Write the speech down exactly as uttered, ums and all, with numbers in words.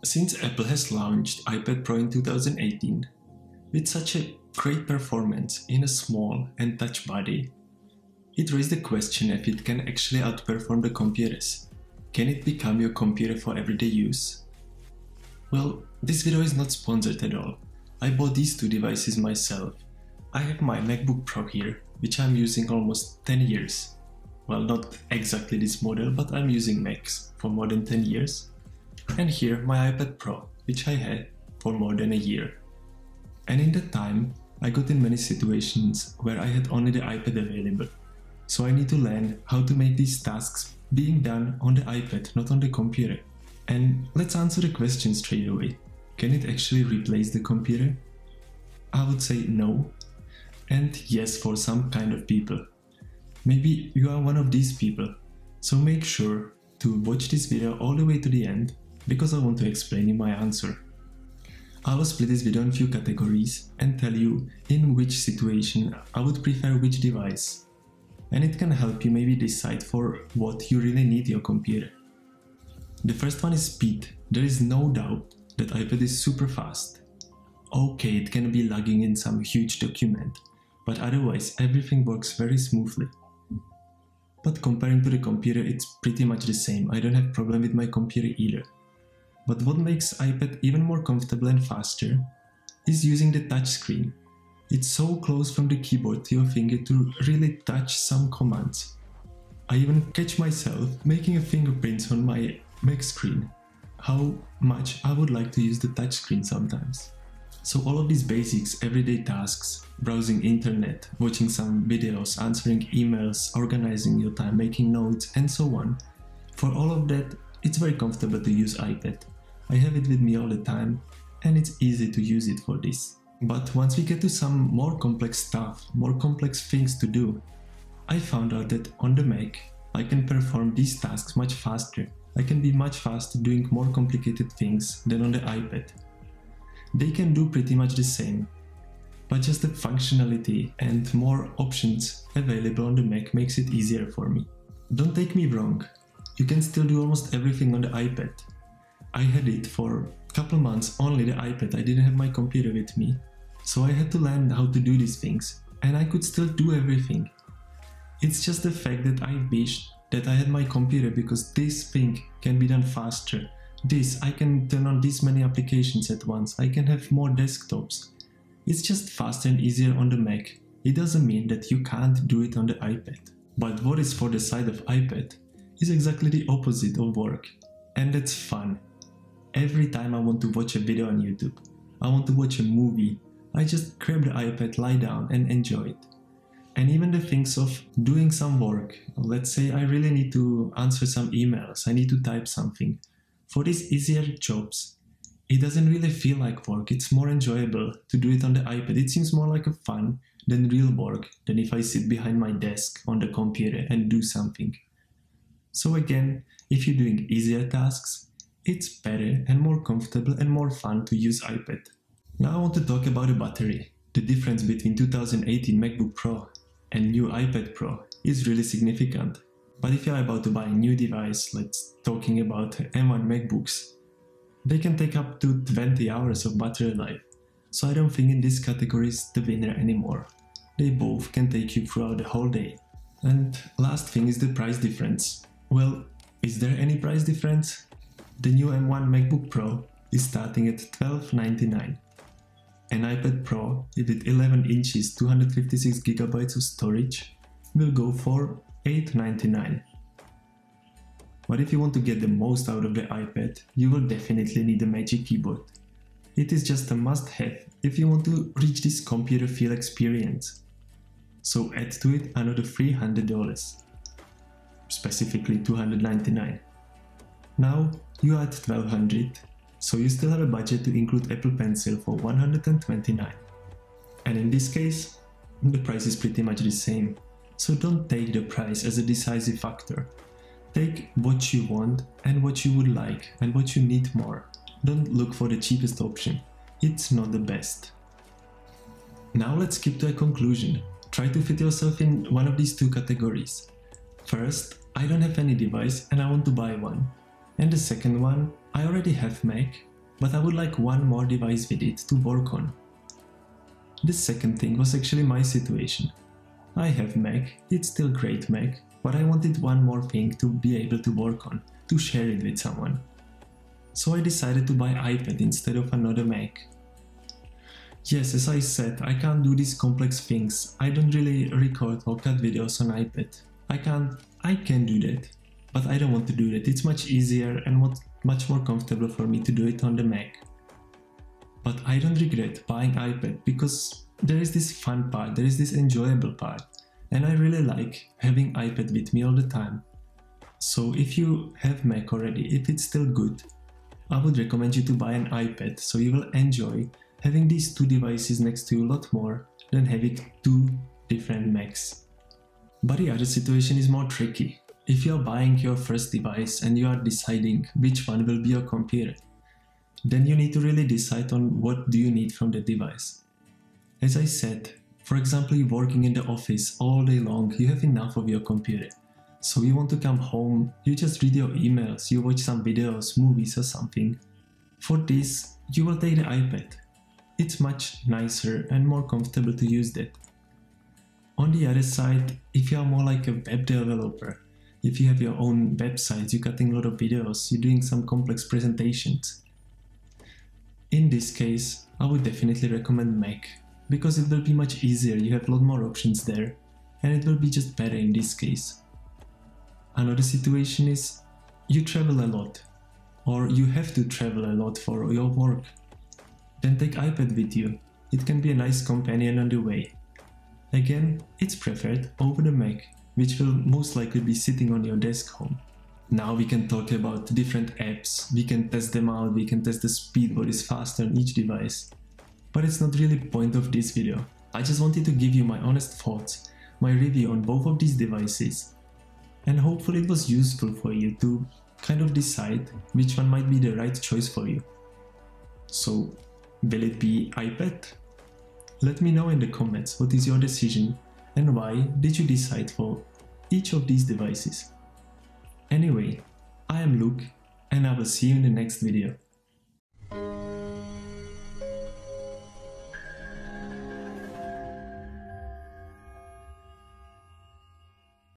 Since Apple has launched iPad Pro in two thousand eighteen, with such a great performance in a small and touch body, it raised the question if it can actually outperform the computers. Can it become your computer for everyday use? Well, this video is not sponsored at all. I bought these two devices myself. I have my MacBook Pro here, which I'm using almost ten years. Well, not exactly this model, but I'm using Macs for more than ten years. And here my iPad Pro, which I had for more than a year. And in that time, I got in many situations where I had only the iPad available. So I need to learn how to make these tasks being done on the iPad, not on the computer. And let's answer the question straight away. Can it actually replace the computer? I would say no. And yes, for some kind of people. Maybe you are one of these people. So make sure to watch this video all the way to the end, because I want to explain you my answer. I will split this video in few categories and tell you in which situation I would prefer which device. And it can help you maybe decide for what you really need your computer. The first one is speed. There is no doubt that iPad is super fast. Okay, it can be lagging in some huge document, but otherwise everything works very smoothly. But comparing to the computer, it's pretty much the same. I don't have problem with my computer either. But what makes iPad even more comfortable and faster is using the touchscreen. It's so close from the keyboard to your finger to really touch some commands. I even catch myself making a fingerprints on my Mac screen. How much I would like to use the touchscreen sometimes. So all of these basics, everyday tasks, browsing internet, watching some videos, answering emails, organizing your time, making notes, and so on. For all of that, it's very comfortable to use iPad. I have it with me all the time, and it's easy to use it for this. But once we get to some more complex stuff, more complex things to do, I found out that on the Mac, I can perform these tasks much faster. I can be much faster doing more complicated things than on the iPad. They can do pretty much the same, but just the functionality and more options available on the Mac makes it easier for me. Don't take me wrong, you can still do almost everything on the iPad. I had it for a couple months, only the iPad, I didn't have my computer with me, so I had to learn how to do these things, and I could still do everything. It's just the fact that I wish that I had my computer, because this thing can be done faster. This, I can turn on this many applications at once, I can have more desktops. It's just faster and easier on the Mac. It doesn't mean that you can't do it on the iPad. But what is for the side of iPad is exactly the opposite of work. And that's fun. Every time I want to watch a video on YouTube, I want to watch a movie, I just grab the iPad, lie down and enjoy it. And even the things of doing some work, let's say I really need to answer some emails, I need to type something. For these easier jobs, it doesn't really feel like work, it's more enjoyable to do it on the iPad. It seems more like a fun than real work, than if I sit behind my desk on the computer and do something. So again, if you're doing easier tasks, it's better and more comfortable and more fun to use iPad. Now I want to talk about the battery. The difference between two thousand eighteen MacBook Pro and new iPad Pro is really significant. But if you're about to buy a new device, let's talking about M one MacBooks, they can take up to twenty hours of battery life. So I don't think in this category is the winner anymore. They both can take you throughout the whole day. And last thing is the price difference. Well, is there any price difference? The new M one MacBook Pro is starting at twelve ninety-nine. An iPad Pro with eleven inches, two hundred fifty-six gigabytes of storage will go for eight ninety-nine. But if you want to get the most out of the iPad, you will definitely need a Magic Keyboard. It is just a must-have if you want to reach this computer feel experience. So add to it another three hundred dollars, specifically two hundred ninety-nine. Now you are at twelve hundred dollars, so you still have a budget to include Apple Pencil for one hundred twenty-nine dollars. And in this case, the price is pretty much the same. So don't take the price as a decisive factor. Take what you want and what you would like and what you need more. Don't look for the cheapest option. It's not the best. Now let's skip to a conclusion. Try to fit yourself in one of these two categories. First, I don't have any device and I want to buy one. And the second one, I already have Mac but I would like one more device with it to work on. The second thing was actually my situation. I have Mac, it's still great Mac, but I wanted one more thing to be able to work on, to share it with someone. So I decided to buy iPad instead of another Mac. Yes, as I said, I can't do these complex things. I don't really record or cut videos on iPad. I can't, I can do that, but I don't want to do that. It's much easier and much more comfortable for me to do it on the Mac. But I don't regret buying iPad because there is this fun part, there is this enjoyable part, and I really like having iPad with me all the time. So if you have Mac already, if it's still good, I would recommend you to buy an iPad so you will enjoy having these two devices next to you a lot more than having two different Macs. But the other situation is more tricky. If you are buying your first device and you are deciding which one will be your computer, then you need to really decide on what do you need from the device. As I said, for example, you're working in the office all day long, you have enough of your computer. So you want to come home, you just read your emails, you watch some videos, movies or something. For this, you will take the iPad. It's much nicer and more comfortable to use that. On the other side, if you are more like a web developer, if you have your own website, you're cutting a lot of videos, you're doing some complex presentations. In this case, I would definitely recommend Mac, because it will be much easier, you have a lot more options there, and it will be just better in this case. Another situation is, you travel a lot, or you have to travel a lot for your work. Then take iPad with you, it can be a nice companion on the way. Again, it's preferred over the Mac, which will most likely be sitting on your desk home. Now we can talk about different apps, we can test them out, we can test the speed, what is faster on each device. But it's not really the point of this video. I just wanted to give you my honest thoughts, my review on both of these devices. And hopefully it was useful for you to kind of decide which one might be the right choice for you. So, will it be iPad? Let me know in the comments what is your decision and why did you decide for each of these devices. Anyway, I am Luke and I will see you in the next video.